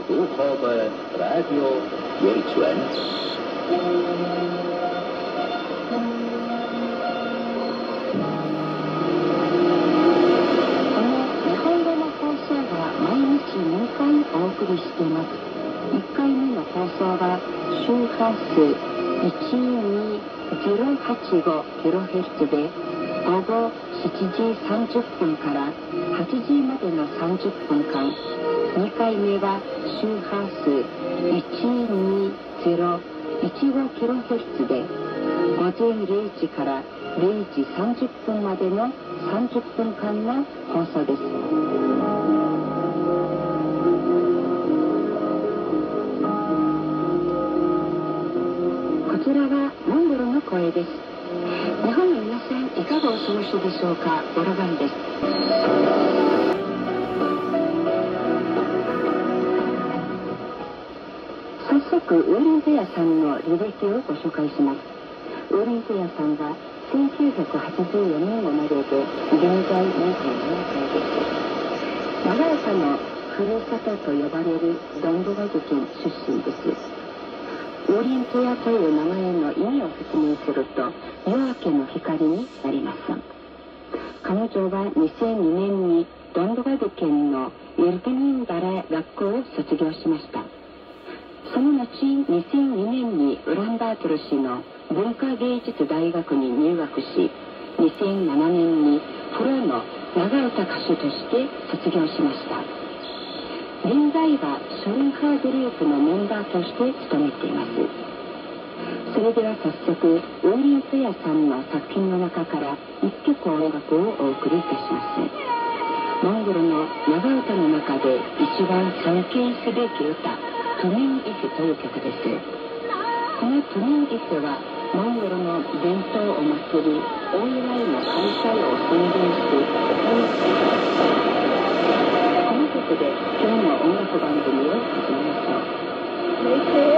Buchhaber Radio Virtuens. お送りしています。1回目の放送は周波数 12085kHz で午後7時30分から8時までの30分間、2回目は周波数 12015kHz で午前0時から0時30分までの30分間の放送です。こちらはモンゴルの声です。日本の皆さん、いかがお過ごしでしょうか。オルガンです。早速、ウーリンペアさんの履歴をご紹介します。ウーリンペアさんは1984年生まれで、現在27歳です。長岡のふるさとと呼ばれるドンドガ族県出身です。ウーリンペアという名前の意味を説明すると、夜明けの光になります。彼女は2002年にドンドガド県のユルテミンバラ学校を卒業しました。その後、2002年にウランバートル市の文化芸術大学に入学し、2007年にプロの長唄歌手として卒業しました。現在はショルンハーグループのメンバーとして務めています。それでは早速、ウーリンペアさんの作品の中から一曲音楽をお送りいたします。モンゴルの長唄の中で一番尊敬すべき歌、トゥミンイフという曲です。このトゥミンイフはモンゴルの伝統お祭り、大祝いの開催を宣言して歌う曲です。この曲で今日の音楽番組を始めましょう。